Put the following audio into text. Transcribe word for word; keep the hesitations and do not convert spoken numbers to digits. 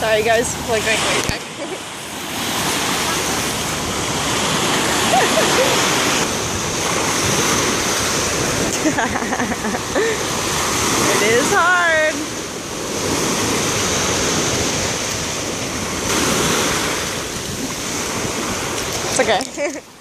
Sorry guys, like wait, wait, wait. It is hard. It's okay.